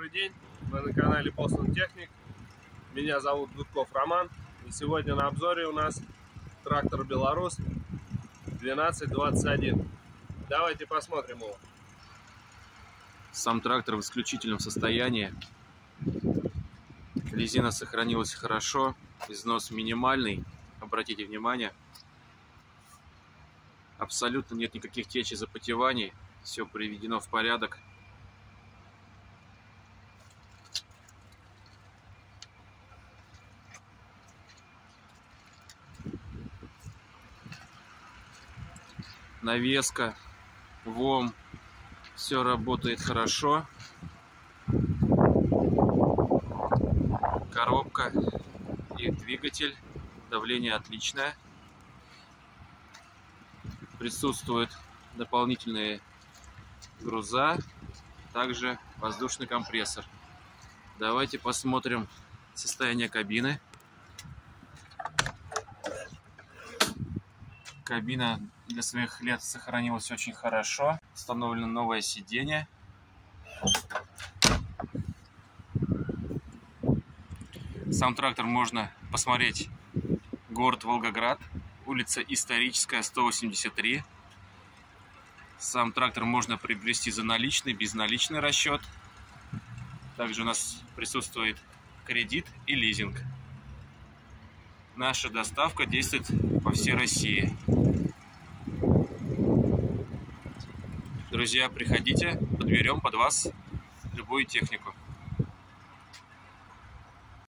Добрый день, вы на канале Boston Technic. Меня зовут Гудков Роман. И сегодня на обзоре у нас трактор Беларус 1221. Давайте посмотрим его. Сам трактор в исключительном состоянии. Резина сохранилась хорошо, износ минимальный. Обратите внимание, абсолютно нет никаких теч и запотеваний. Все приведено в порядок. Навеска, ВОМ, все работает хорошо. Коробка и двигатель, давление отличное. Присутствуют дополнительные груза, также воздушный компрессор. Давайте посмотрим состояние кабины. Кабина для своих лет сохранилась очень хорошо. Установлено новое сиденье. Сам трактор можно посмотреть. Город Волгоград, улица Историческая, 183. Сам трактор можно приобрести за наличный, безналичный расчет. Также у нас присутствует кредит и лизинг. Наша доставка действует по всей России. Друзья, приходите, подберем под вас любую технику.